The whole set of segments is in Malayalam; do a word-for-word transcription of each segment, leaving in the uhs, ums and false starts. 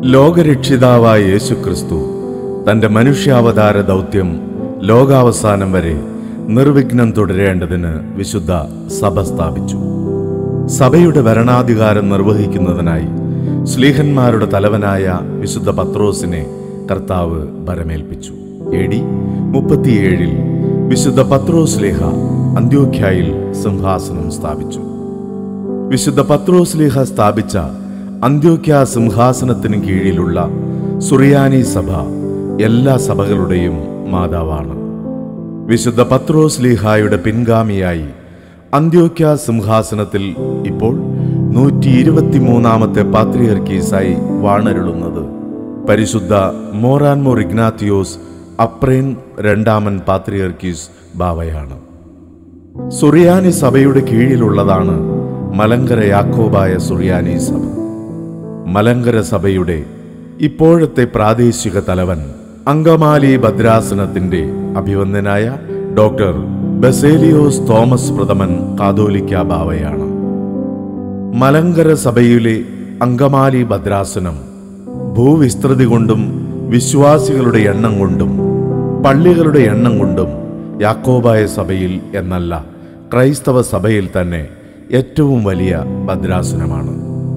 ലോകരക്ഷിതാവായ യേശുക്രിസ്തു തൻ്റെ മനുഷ്യാവതാര ദൗത്യം ലോകാവസാനം വരെ നിർവിഘ്നം തുടരേണ്ടതിന് വിശുദ്ധ സഭ സ്ഥാപിച്ചു. സഭയുടെ ഭരണാധികാരം നിർവഹിക്കുന്നതിനായി ശ്ലീഹന്മാരുടെ തലവനായ വിശുദ്ധ പത്രോസിനെ കർത്താവ് ഭരമേൽപ്പിച്ചു. എ ഡി മുപ്പത്തിയേഴിൽ വിശുദ്ധ പത്രോസ് ശ്ലീഹ അന്ത്യോഖ്യയിൽ സിംഹാസനം സ്ഥാപിച്ചു. വിശുദ്ധ പത്രോസ് ശ്ലീഹ സ്ഥാപിച്ച അന്ത്യോഖ്യ സിംഹാസനത്തിന് കീഴിലുള്ള സുറിയാനി സഭ എല്ലാ സഭകളുടെയും മാതാവാണ്. വിശുദ്ധ പത്രോസ് ശ്ലീഹായുടെ പിൻഗാമിയായി അന്ത്യോഖ്യ സിംഹാസനത്തിൽ ഇപ്പോൾ നൂറ്റി ഇരുപത്തിമൂന്നാമത്തെ പാത്രിയർക്കീസായി വാണരുളുന്നത് പരിശുദ്ധ മോർ ഇഗ്നാത്തിയോസ് അപ്രേം രണ്ടാമൻ പാത്രിയർക്കീസ് ബാവയാണ്. സുറിയാനി സഭയുടെ കീഴിലുള്ളതാണ് മലങ്കര യാക്കോബായ സുറിയാനി സഭ. മലങ്കര സഭയുടെ ഇപ്പോഴത്തെ പ്രാദേശിക തലവൻ അങ്കമാലി ഭദ്രാസനത്തിന്റെ അഭിവന്ദനായ ഡോക്ടർ ബസേലിയോസ് തോമസ് പ്രഥമൻ കാതോലിക്ക ബാവയാണ്. മലങ്കര സഭയിലെ അങ്കമാലി ഭദ്രാസനം ഭൂവിസ്തൃതി കൊണ്ടും വിശ്വാസികളുടെ എണ്ണം കൊണ്ടും പള്ളികളുടെ എണ്ണം കൊണ്ടും യാക്കോബായ സഭയിൽ എന്നല്ല, ക്രൈസ്തവ സഭയിൽ തന്നെ ഏറ്റവും വലിയ ഭദ്രാസനമാണ്.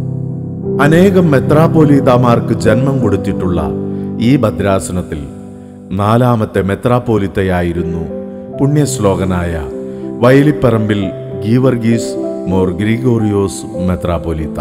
അനേകം മെത്രാപ്പോലീത്താമാർക്ക് ജന്മം കൊടുത്തിട്ടുള്ള ഈ ഭദ്രാസനത്തിൽ നാലാമത്തെ മെത്രാപ്പോലിത്തയായിരുന്നു പുണ്യശ്ലോകനായ വയലിപ്പറമ്പിൽ ഗീവർഗീസ് മോർ ഗ്രിഗോറിയോസ് മെത്രാപ്പോലിത്ത.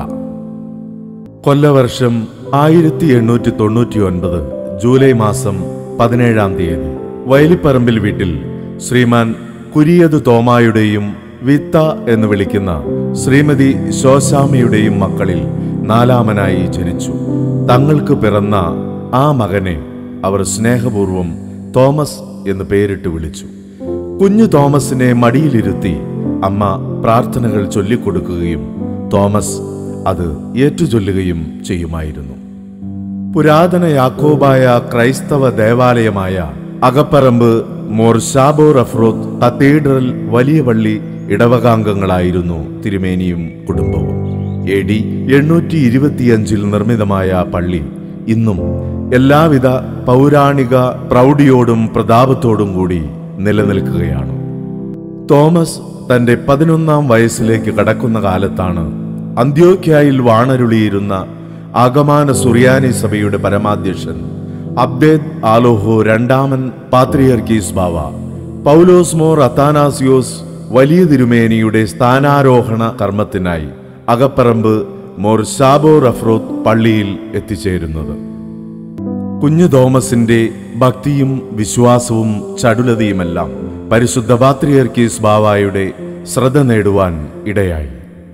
കൊല്ലവർഷം ആയിരത്തി എണ്ണൂറ്റി തൊണ്ണൂറ്റി ഒൻപത് ജൂലൈ മാസം പതിനേഴാം തീയതി വയലിപ്പറമ്പിൽ വീട്ടിൽ ശ്രീമാൻ കുരിയതു തോമായുടെയും വിത്ത എന്ന് വിളിക്കുന്ന ശ്രീമതി ശോശാമയുടെയും മക്കളിൽ നാലാമനായി ജനിച്ചു. തങ്ങൾക്ക് പിറന്ന ആ മകനെ അവർ സ്നേഹപൂർവം തോമസ് എന്ന് പേരിട്ട് വിളിച്ചു. കുഞ്ഞു തോമസിനെ മടിയിലിരുത്തി അമ്മ പ്രാർത്ഥനകൾ ചൊല്ലിക്കൊടുക്കുകയും തോമസ് അത് ഏറ്റുചൊല്ലുകയും ചെയ്യുമായിരുന്നു. പുരാതന യാക്കോബായ ക്രൈസ്തവ ദേവാലയമായ അകപ്പറമ്പ് മോർ ഷാബോർ അഫ്രോത്ത് കത്തീഡ്രൽ വലിയ പള്ളി ഇടവകാംഗങ്ങളായിരുന്നു തിരുമേനിയും കുടുംബവും. എ ഡി എണ്ണൂറ്റി ഇരുപത്തിയഞ്ചിൽ നിർമ്മിതമായ പള്ളി ഇന്നും എല്ലാവിധ പൗരാണിക പ്രൗഢിയോടും പ്രതാപത്തോടും കൂടി നിലനിൽക്കുകയാണ്. തോമസ് തന്റെ പതിനൊന്നാം വയസ്സിലേക്ക് കടക്കുന്ന കാലത്താണ് അന്ത്യോഖ്യയിൽ വാണരുളിയിരുന്ന ആഗമാന സുറിയാനി സഭയുടെ പരമാധ്യക്ഷൻ അബ്ദേദ് ആലോഹോ രണ്ടാമൻ പാത്രിയർക്കീസ് ബാവ പൗലോസ് മോർ അത്താനാസിയോസ് വലിയ തിരുമേനിയുടെ സ്ഥാനാരോഹണ കർമ്മത്തിനായി അകപ്പറമ്പ് മോർ ഷാബോർ അഫ്രോത്ത് പള്ളിയിൽ എത്തിച്ചേരുന്നത്. കുഞ്ഞു തോമസിന്റെ ഭക്തിയും വിശ്വാസവും ചടുലതയുമെല്ലാം പരിശുദ്ധ പാത്രിയർക്കീസ് ബാവായുടെ ശ്രദ്ധ നേടുവാൻ ഇടയായി.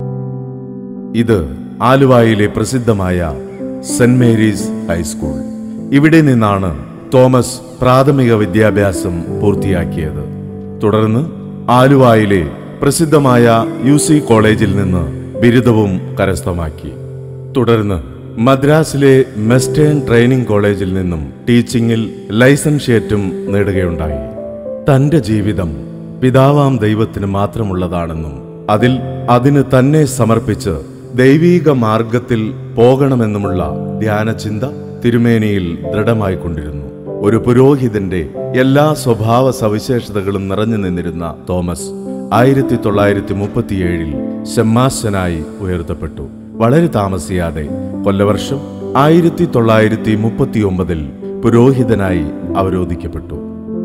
ഇത് ആലുവായിലെ പ്രസിദ്ധമായ സെന്റ് മേരീസ് ഹൈസ്കൂൾ. ഇവിടെ നിന്നാണ് തോമസ് പ്രാഥമിക വിദ്യാഭ്യാസം പൂർത്തിയാക്കിയത്. തുടർന്ന് ആലുവായിലെ പ്രസിദ്ധമായ യു സി കോളേജിൽ നിന്ന് ബിരുദവും കരസ്ഥമാക്കി. തുടർന്ന് മദ്രാസിലെ മെസ്റ്റേൺ ട്രെയിനിംഗ് കോളേജിൽ നിന്നും ടീച്ചിങ്ങിൽ ലൈസൻഷ്യേറ്റും നേടുകയുണ്ടായി. തന്റെ ജീവിതം പിതാവാം ദൈവത്തിന് മാത്രമുള്ളതാണെന്നും അതിൽ അതിന് തന്നെ സമർപ്പിച്ച് ദൈവീക മാർഗത്തിൽ പോകണമെന്നുമുള്ള ധ്യാനചിന്ത തിരുമേനിയിൽ ദൃഢമായിക്കൊണ്ടിരുന്നു. ഒരു പുരോഹിതന്റെ എല്ലാ സ്വഭാവ സവിശേഷതകളും നിറഞ്ഞു നിന്നിരുന്ന തോമസ് ആയിരത്തി തൊള്ളായിരത്തി മുപ്പത്തിയേഴിൽ ശമ്മാശനായി ഉയർത്തപ്പെട്ടു. വളരെ താമസിയാതെ കൊല്ലവർഷം ആയിരത്തി തൊള്ളായിരത്തി മുപ്പത്തി ഒമ്പതിൽ പുരോഹിതനായി അവരോധിക്കപ്പെട്ടു.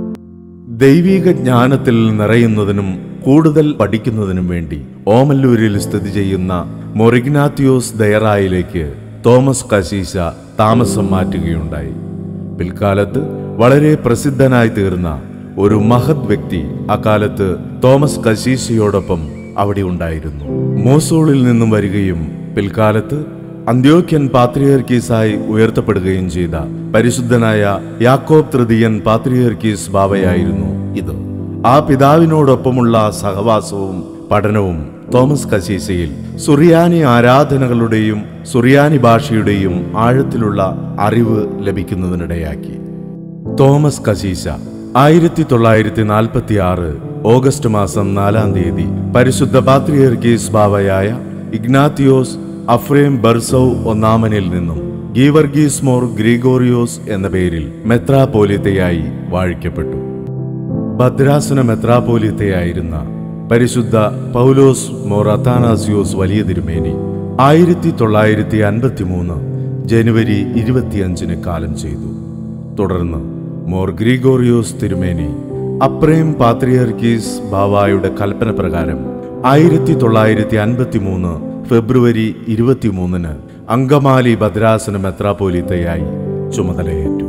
ദൈവീക ജ്ഞാനത്തിൽ നിറയുന്നതിനും കൂടുതൽ പഠിക്കുന്നതിനും വേണ്ടി ഓമല്ലൂരിൽ സ്ഥിതി ചെയ്യുന്ന മോർ ഇഗ്നാത്തിയോസ് ദയറായിലേക്ക് തോമസ് കശീശ താമസം മാറ്റുകയുണ്ടായി. പിൽക്കാലത്ത് വളരെ പ്രസിദ്ധനായി തീർന്ന ഒരു മഹത് വ്യക്തി അക്കാലത്ത് തോമസ് കശീശയോടൊപ്പം അവിടെ ഉണ്ടായിരുന്നു. മോസോളിൽ നിന്നും വരികയും പിൽക്കാലത്ത് അന്ത്യോഖ്യൻ പാത്രിയർക്കീസായി ഉയർത്തപ്പെടുകയും ചെയ്ത പരിശുദ്ധനായ യാക്കോബ് തൃതീയൻ പാത്രിയർക്കീസ് ബാവയായിരുന്നു ഇത്. ആ പിതാവിനോടൊപ്പമുള്ള സഹവാസവും പഠനവും തോമസ് കശീശയിൽ സുറിയാനി ആരാധനകളുടെയും സുറിയാനി ഭാഷയുടെയും ആഴത്തിലുള്ള അറിവ് ലഭിക്കുന്നതിനിടയാക്കി. തോമസ് കശീശ ആയിരത്തി തൊള്ളായിരത്തി നാൽപ്പത്തി ആറ് ഓഗസ്റ്റ് മാസം നാലാം തീയതി പരിശുദ്ധ പാത്രിയർക്കീസ് ബാവയായ ഇഗ്നാത്തിയോസ് അഫ്രേം ബർസൗ ഒന്നാമനിൽ നിന്നും ഗീവർഗീസ് മോർ ഗ്രിഗോറിയോസ് എന്ന പേരിൽ മെത്രാപോലിത്തയായി വാഴിക്കപ്പെട്ടു. ഭദ്രാസന മെത്രാപോലിത്തയായിരുന്ന പരിശുദ്ധ പൗലോസ് മോർ അത്താനാസിയോസ് വലിയ തിരുമേനി ആയിരത്തി തൊള്ളായിരത്തി അൻപത്തി മൂന്ന് ജനുവരി ഇരുപത്തിയഞ്ചിന് കാലം ചെയ്തു. തുടർന്ന് മോർ ഗ്രിഗോറിയോസ് തിരുമേനി അപ്രേം പാത്രിയർക്കീസ് ബാവായുടെ കൽപ്പന പ്രകാരം ആയിരത്തി തൊള്ളായിരത്തി അൻപത്തി മൂന്ന് ഫെബ്രുവരി ഇരുപത്തിമൂന്നിന് അങ്കമാലി ഭദ്രാസന മെത്രാപോലിത്തയായി ചുമതലയേറ്റു.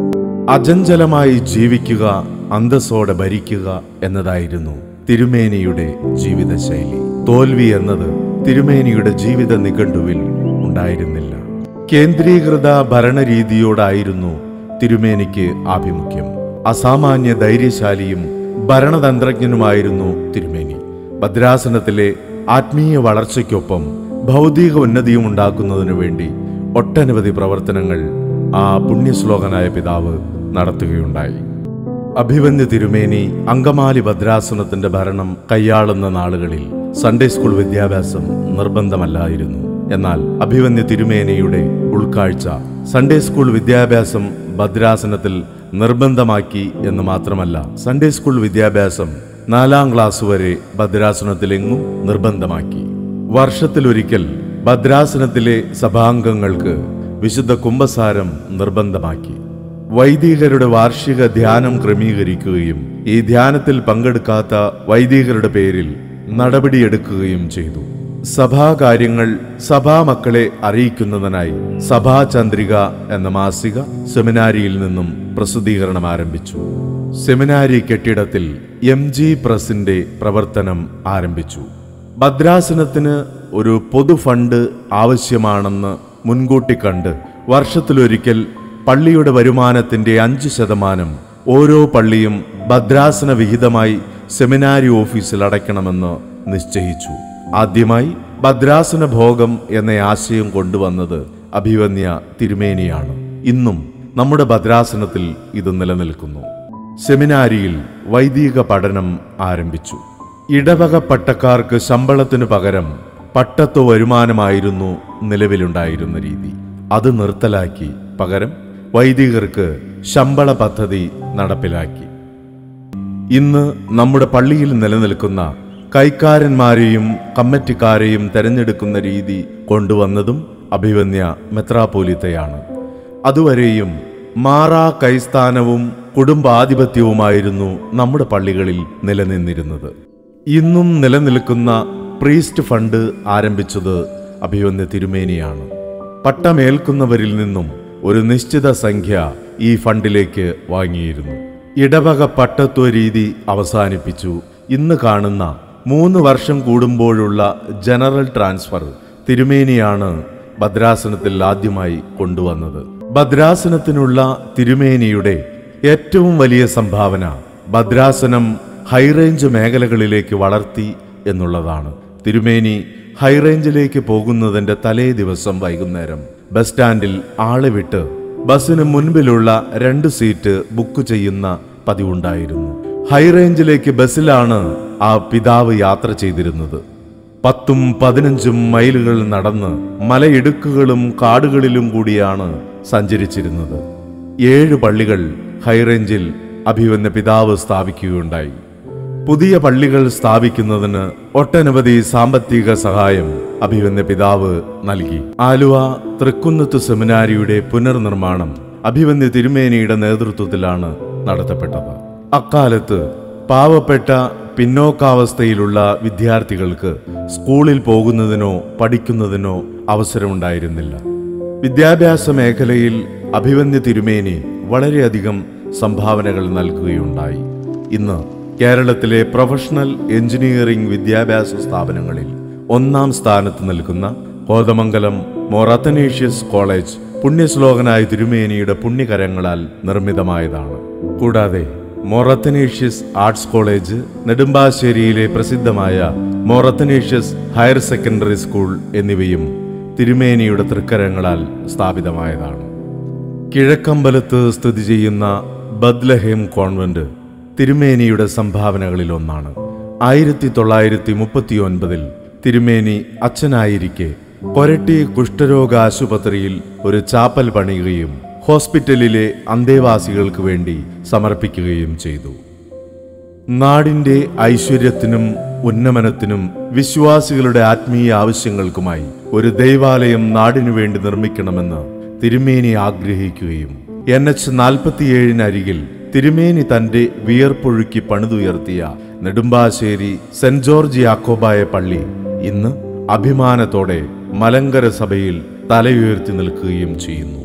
അചഞ്ചലമായി ജീവിക്കുക, അന്തസ്സോടെ ഭരിക്കുക എന്നതായിരുന്നു തിരുമേനിയുടെ ജീവിതശൈലി. തോൽവി എന്നത് തിരുമേനിയുടെ ജീവിത നിഘണ്ടുവിൽ ഉണ്ടായിരുന്നില്ല. കേന്ദ്രീകൃത ഭരണരീതിയോടായിരുന്നു തിരുമേനിക്ക് ആഭിമുഖ്യം. അസാമാന്യ ധൈര്യശാലിയും ഭരണതന്ത്രജ്ഞനുമായിരുന്നു തിരുമേനി. ഭദ്രാസനത്തിലെ ആത്മീയ വളർച്ചയ്ക്കൊപ്പം ഭൗതിക ഉന്നതിയും ഉണ്ടാക്കുന്നതിനു വേണ്ടി ഒട്ടനവധി പ്രവർത്തനങ്ങൾ ആ പുണ്യശ്ലോകനായ പിതാവ് നടത്തുകയുണ്ടായി. അഭിവന്യ തിരുമേനി അങ്കമാലി ഭദ്രാസനത്തിന്റെ ഭരണം കൈയാളുന്ന നാളുകളിൽ സൺഡേ സ്കൂൾ വിദ്യാഭ്യാസം നിർബന്ധമല്ലായിരുന്നു. എന്നാൽ അഭിവന്യ തിരുമേനിയുടെ ഉൾക്കാഴ്ച സൺഡേ സ്കൂൾ വിദ്യാഭ്യാസം ഭദ്രാസനത്തിൽ നിർബന്ധമാക്കി എന്ന് മാത്രമല്ല, സൺഡേ സ്കൂൾ വിദ്യാഭ്യാസം നാലാം ക്ലാസ് വരെ ഭദ്രാസനത്തിലെങ്ങും നിർബന്ധമാക്കി. വർഷത്തിലൊരിക്കൽ ഭദ്രാസനത്തിലെ സഭാംഗങ്ങൾക്ക് വിശുദ്ധ കുംഭസാരം നിർബന്ധമാക്കി. വൈദികരുടെ വാർഷിക ധ്യാനം ക്രമീകരിക്കുകയും ഈ ധ്യാനത്തിൽ പങ്കെടുക്കാത്ത വൈദികരുടെ പേരിൽ നടപടിയെടുക്കുകയും ചെയ്തു. സഭാകാര്യങ്ങൾ സഭാമക്കളെ അറിയിക്കുന്നതിനായി സഭാചന്ദ്രിക എന്ന മാസിക സെമിനാരിയിൽ നിന്നും പ്രസിദ്ധീകരണം ആരംഭിച്ചു. സെമിനാരി കെട്ടിടത്തിൽ എം ജി പ്രസിന്റെ പ്രവർത്തനം ആരംഭിച്ചു. ഭദ്രാസനത്തിന് ഒരു പൊതു ഫണ്ട് ആവശ്യമാണെന്ന് മുൻകൂട്ടി കണ്ട് വർഷത്തിലൊരിക്കൽ പള്ളിയുടെ വരുമാനത്തിന്റെ അഞ്ച് ശതമാനം ഓരോ പള്ളിയും ഭദ്രാസന വിഹിതമായി സെമിനാരി ഓഫീസിൽ അടയ്ക്കണമെന്ന് നിശ്ചയിച്ചു. ആദ്യമായി ഭദ്രാസന ഭോഗം എന്ന ആശയം കൊണ്ടുവന്നത് അഭിവന്യ തിരുമേനിയാണ്. ഇന്നും നമ്മുടെ ഭദ്രാസനത്തിൽ ഇത് നിലനിൽക്കുന്നു. സെമിനാരിയിൽ വൈദിക പഠനം ആരംഭിച്ചു. ഇടവക പട്ടക്കാർക്ക് ശമ്പളത്തിനു പകരം പട്ടത്വ വരുമാനമായിരുന്നു നിലവിലുണ്ടായിരുന്ന രീതി. അത് നിർത്തലാക്കി പകരം വൈദികർക്ക് ശമ്പള പദ്ധതി നടപ്പിലാക്കി. ഇന്ന് നമ്മുടെ പള്ളിയിൽ നിലനിൽക്കുന്ന കൈക്കാരന്മാരെയും കമ്മിറ്റിക്കാരെയും തെരഞ്ഞെടുക്കുന്ന രീതി കൊണ്ടുവന്നതും അഭിവന്യ മെത്രാപോലിത്തയാണ്. അതുവരെയും മാറാ കൈസ്ഥാനവും കുടുംബാധിപത്യവുമായിരുന്നു നമ്മുടെ പള്ളികളിൽ നിലനിന്നിരുന്നത്. ഇന്നും നിലനിൽക്കുന്ന പ്രീസ്റ്റ് ഫണ്ട് ആരംഭിച്ചത് അഭിവന്യ തിരുമേനിയാണ്. പട്ടമേൽക്കുന്നവരിൽ നിന്നും ഒരു നിശ്ചിത സംഖ്യ ഈ ഫണ്ടിലേക്ക് വാങ്ങിയിരുന്നു. ഇടവക പട്ടത്വ രീതി അവസാനിപ്പിച്ചു. ഇന്ന് കാണുന്ന മൂന്ന് വർഷം കൂടുമ്പോഴുള്ള ജനറൽ ട്രാൻസ്ഫർ തിരുമേനിയാണ് ഭദ്രാസനത്തിൽ ആദ്യമായി കൊണ്ടുവന്നത്. ഭദ്രാസനത്തിനുള്ള തിരുമേനിയുടെ ഏറ്റവും വലിയ സംഭാവന ഭദ്രാസനം ഹൈറേഞ്ച് മേഖലകളിലേക്ക് വളർത്തി എന്നുള്ളതാണ്. തിരുമേനി ഹൈറേഞ്ചിലേക്ക് പോകുന്നതിന്റെ തലേ ദിവസം വൈകുന്നേരം ബസ് സ്റ്റാൻഡിൽ ആളെ വിട്ട് ബസ്സിന് മുൻപിലുള്ള രണ്ട് സീറ്റ് ബുക്ക് ചെയ്യുന്ന പതിവുണ്ടായിരുന്നു. ഹൈറേഞ്ചിലേക്ക് ബസ്സിലാണ് ആ പിതാവ് യാത്ര ചെയ്തിരുന്നത്. പത്തും പതിനഞ്ചും മൈലുകൾ നടന്ന് മലയിടുക്കുകളും കാടുകളിലും കൂടിയാണ് സഞ്ചരിച്ചിരുന്നത്. ഏഴ് പള്ളികൾ ഹൈറേഞ്ചിൽ അഭിവന്യ പിതാവ് സ്ഥാപിക്കുകയുണ്ടായി. പുതിയ പള്ളികൾ സ്ഥാപിക്കുന്നതിന് ഒട്ടനവധി സാമ്പത്തിക സഹായം അഭിവന്യ പിതാവ് നൽകി. ആലുവ തൃക്കുന്നത്ത് സെമിനാരിയുടെ പുനർനിർമ്മാണം അഭിവന്യ തിരുമേനിയുടെ നേതൃത്വത്തിലാണ് നടത്തപ്പെട്ടത്. അക്കാലത്ത് പാവപ്പെട്ട പിന്നോക്കാവസ്ഥയിലുള്ള വിദ്യാർത്ഥികൾക്ക് സ്കൂളിൽ പോകുന്നതിനോ പഠിക്കുന്നതിനോ അവസരമുണ്ടായിരുന്നില്ല. വിദ്യാഭ്യാസ മേഖലയിൽ അഭിവന്യ തിരുമേനി വളരെയധികം സംഭാവനകൾ നൽകുകയുണ്ടായി. ഇന്ന് കേരളത്തിലെ പ്രൊഫഷണൽ എഞ്ചിനീയറിംഗ് വിദ്യാഭ്യാസ സ്ഥാപനങ്ങളിൽ ഒന്നാം സ്ഥാനത്ത് നിൽക്കുന്ന കോതമംഗലം മോർ അത്തനേഷ്യസ് കോളേജ് പുണ്യശ്ലോകനായ തിരുമേനിയുടെ പുണ്യകരങ്ങളാൽ നിർമ്മിതമായതാണ്. കൂടാതെ മോർ അത്തനേഷ്യസ് ആർട്സ് കോളേജ്, നെടുമ്പാശ്ശേരിയിലെ പ്രസിദ്ധമായ Mor Athanasius higher secondary school എന്നിവയും തിരുമേനിയുടെ തൃക്കരങ്ങളാൽ സ്ഥാപിതമായതാണ്. കിഴക്കമ്പലത്ത് സ്ഥിതി ചെയ്യുന്ന ബത്ലഹേം കോൺവെന്റ് തിരുമേനിയുടെ സംഭാവനകളിലൊന്നാണ്. ആയിരത്തി തൊള്ളായിരത്തി മുപ്പത്തി ഒൻപതിൽ തിരുമേനി അച്ഛനായിരിക്കെ കൊരട്ടി കുഷ്ഠരോഗ ആശുപത്രിയിൽ ഒരു ചാപ്പൽ പണിയുകയും ഹോസ്പിറ്റലിലെ അന്തേവാസികൾക്ക് വേണ്ടി സമർപ്പിക്കുകയും ചെയ്തു. നാടിന്റെ ഐശ്വര്യത്തിനും ഉന്നമനത്തിനും വിശ്വാസികളുടെ ആത്മീയ ആവശ്യങ്ങൾക്കുമായി ഒരു ദൈവാലയം നാടിനു വേണ്ടി നിർമ്മിക്കണമെന്ന് തിരുമേനി ആഗ്രഹിക്കുകയും എൻ എച്ച് നാൽപ്പത്തിയേഴിനരികിൽ തിരുമേനി തന്റെ വിയർപ്പൊഴുക്കി പണിതുയർത്തിയ നെടുമ്പാശ്ശേരി സെന്റ് ജോർജ് യാക്കോബായ പള്ളി ഇന്ന് അഭിമാനത്തോടെ മലങ്കര സഭയിൽ തലയുയർത്തി നിൽക്കുകയും ചെയ്യുന്നു.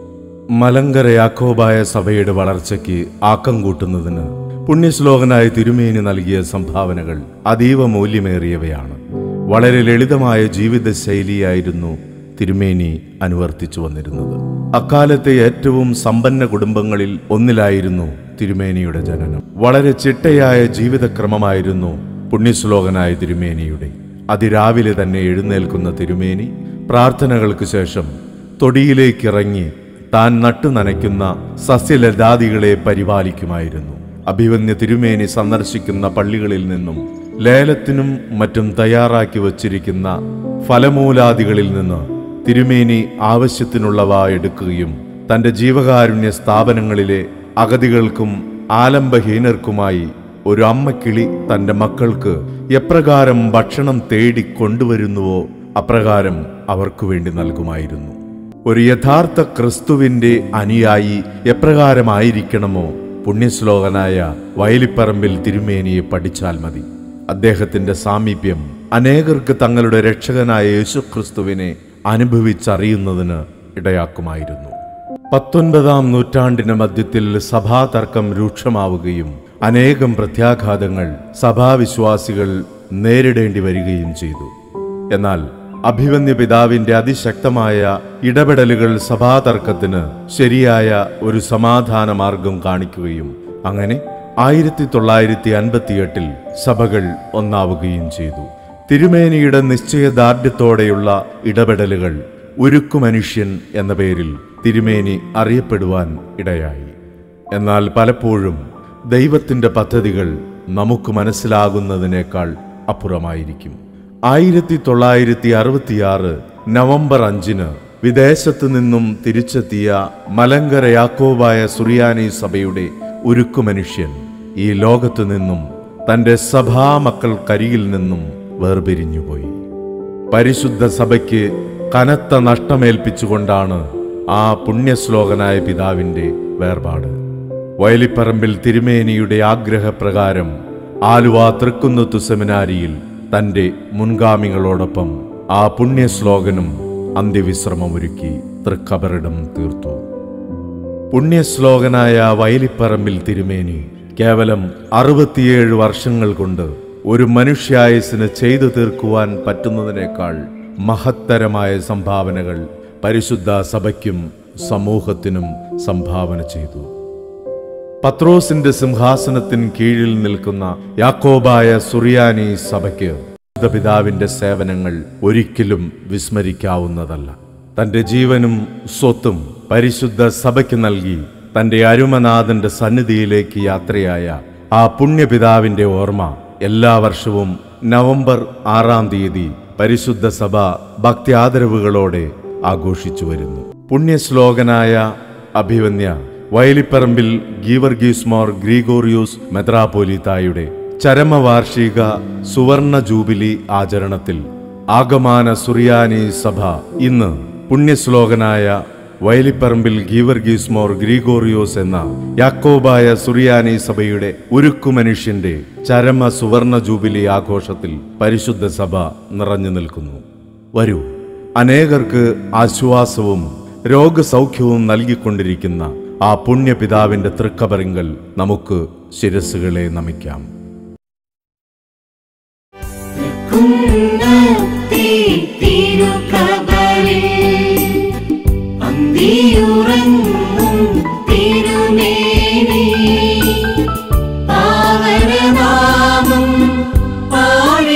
മലങ്കര യാക്കോബായ സഭയുടെ വളർച്ചയ്ക്ക് ആക്കം കൂട്ടുന്നതിന് പുണ്യശ്ലോകനായ തിരുമേനി നൽകിയ സംഭാവനകൾ അതീവ മൂല്യമേറിയവയാണ്. വളരെ ലളിതമായ ജീവിതശൈലിയായിരുന്നു തിരുമേനി അനുവർത്തിച്ചു വന്നിരുന്നത്. അക്കാലത്തെ ഏറ്റവും സമ്പന്ന കുടുംബങ്ങളിൽ ഒന്നിലായിരുന്നു തിരുമേനിയുടെ ജനനം. വളരെ ചിട്ടയായ ജീവിതക്രമമായിരുന്നു പുണ്യശ്ലോകനായ തിരുമേനിയുടെ. അതിരാവിലെ തന്നെ എഴുന്നേൽക്കുന്ന തിരുമേനി പ്രാർത്ഥനകൾക്ക് ശേഷം തൊടിയിലേക്കിറങ്ങി താൻ നട്ടു നനയ്ക്കുന്ന സസ്യലതാദികളെ പരിപാലിക്കുമായിരുന്നു. അഭിവന്യ തിരുമേനി സന്ദർശിക്കുന്ന പള്ളികളിൽ നിന്നും ലേലത്തിനും മറ്റും തയ്യാറാക്കി വച്ചിരിക്കുന്ന ഫലമൂലാദികളിൽ നിന്ന് തിരുമേനി ആവശ്യത്തിനുള്ളവ എടുക്കുകയും തന്റെ ജീവകാരുണ്യ സ്ഥാപനങ്ങളിലെ അഗതികൾക്കും ആലംബഹീനർക്കുമായി ഒരു അമ്മക്കിളി തന്റെ മക്കൾക്ക് എപ്രകാരം ഭക്ഷണം തേടി കൊണ്ടുവരുന്നുവോ അപ്രകാരം അവർക്കു വേണ്ടി നൽകുമായിരുന്നു. ഒരു യഥാർത്ഥ ക്രിസ്തുവിന്റെ അനുയായി എപ്രകാരമായിരിക്കണമോ പുണ്യശ്ലോകനായ വയലിപ്പറമ്പിൽ തിരുമേനിയെ പഠിച്ചാൽ മതി. അദ്ദേഹത്തിന്റെ സാമീപ്യം അനേകർക്ക് തങ്ങളുടെ രക്ഷകനായ യേശുക്രിസ്തുവിനെ അനുഭവിച്ചറിയുന്നതിന് ഇടയാക്കുമായിരുന്നു. പത്തൊൻപതാം നൂറ്റാണ്ടിന്റെ മധ്യത്തിൽ സഭാതർക്കം രൂക്ഷമാവുകയും അനേകം പ്രത്യാഘാതങ്ങൾ സഭാവിശ്വാസികൾ നേരിടേണ്ടി വരികയും ചെയ്തു. എന്നാൽ അഭിവന്യ പിതാവിന്റെ അതിശക്തമായ ഇടപെടലുകൾ സഭാതർക്കത്തിന് ശരിയായ ഒരു സമാധാന മാർഗം കാണിക്കുകയും അങ്ങനെ ആയിരത്തി തൊള്ളായിരത്തി അൻപത്തിയെട്ടിൽ സഭകൾ ഒന്നാവുകയും ചെയ്തു. തിരുമേനിയുടെ നിശ്ചയദാർഢ്യത്തോടെയുള്ള ഇടപെടലുകൾ ഉരുക്കുമനുഷ്യൻ എന്ന പേരിൽ തിരുമേനി അറിയപ്പെടുവാൻ ഇടയായി. എന്നാൽ പലപ്പോഴും ദൈവത്തിന്റെ പദ്ധതികൾ നമുക്ക് മനസ്സിലാകുന്നതിനേക്കാൾ അപ്പുറമായിരിക്കും. ആയിരത്തി തൊള്ളായിരത്തി അറുപത്തിയാറ് നവംബർ അഞ്ചിന് വിദേശത്തു നിന്നും തിരിച്ചെത്തിയ മലങ്കര യാക്കോബായ സുറിയാനി സഭയുടെ ഉരുക്കുമനുഷ്യൻ ഈ ലോകത്തു നിന്നും തന്റെ സഭാമക്കൾക്കരികിൽ നിന്നും വേർപിരിഞ്ഞുപോയി. പരിശുദ്ധ സഭയ്ക്ക് കനത്ത നഷ്ടമേൽപ്പിച്ചുകൊണ്ടാണ് ആ പുണ്യശ്ലോകനായ പിതാവിന്റെ വേർപാട്. വയലിപ്പറമ്പിൽ തിരുമേനിയുടെ ആഗ്രഹപ്രകാരം ആലുവ തൃക്കുന്നത്തു സെമിനാരിയിൽ തന്റെ മുൻഗാമികളോടൊപ്പം ആ പുണ്യശ്ലോകനും അന്ത്യവിശ്രമമൊരുക്കി തൃക്കബറിടം തീർത്തു. പുണ്യശ്ലോകനായ വയലിപ്പറമ്പിൽ തിരുമേനി കേവലം അറുപത്തിയേഴ് വർഷങ്ങൾ കൊണ്ട് ഒരു മനുഷ്യായുസ്സിന് ചെയ്തു തീർക്കുവാൻ പറ്റുന്നതിനേക്കാൾ മഹത്തരമായ സംഭാവനകൾ പരിശുദ്ധ സഭയ്ക്കും സമൂഹത്തിനും സംഭാവന ചെയ്തു. പത്രോസിന്റെ സിംഹാസനത്തിന് കീഴിൽ നിൽക്കുന്ന യാക്കോബായ സുറിയാനി സഭയ്ക്ക് പിതാവിന്റെ സേവനങ്ങൾ ഒരിക്കലും വിസ്മരിക്കാവുന്നതല്ല. തന്റെ ജീവനും സ്വത്തും പരിശുദ്ധ സഭയ്ക്ക് നൽകി തന്റെ അരുമനാഥന്റെ സന്നിധിയിലേക്ക് യാത്രയായ ആ പുണ്യപിതാവിന്റെ ഓർമ്മ എല്ലാ വർഷവും നവംബർ ആറാം തീയതി പരിശുദ്ധ സഭ ഭക്ത്യാദരവുകളോടെ ആഘോഷിച്ചു വരുന്നു. പുണ്യശ്ലോകനായ അഭിവന്യ വയലിപ്പറമ്പിൽ ഗീവർഗീസ് മോർ ഗ്രിഗോറിയോസ് മെത്രാപ്പോലീത്തായുടെ ചരമവാർഷിക സുവർണ ജൂബിലി ആചരണത്തിൽ ആഗമാന സുറിയാനി സഭ ഇന്ന് പുണ്യശ്ലോകനായ വയലിപ്പറമ്പിൽ ഗീവർഗീസ് മോർ ഗ്രിഗോറിയോസ് എന്ന യാക്കോബായ സുറിയാനി സഭയുടെ ഉരുക്കുമനുഷ്യന്റെ ചരമ സുവർണ ജൂബിലി ആഘോഷത്തിൽ പരിശുദ്ധ സഭ നിറഞ്ഞു നിൽക്കുന്നു. വരൂ, അനേകർക്ക് ആശ്വാസവും രോഗസൗഖ്യവും നൽകിക്കൊണ്ടിരിക്കുന്ന ആ പുണ്യപിതാവിന്റെ തൃക്കബറിങ്കൽ നമുക്ക് ശിരസ്സുകളെ നമിക്കാം.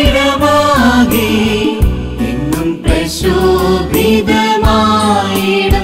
പ്രശോഭിതമായിട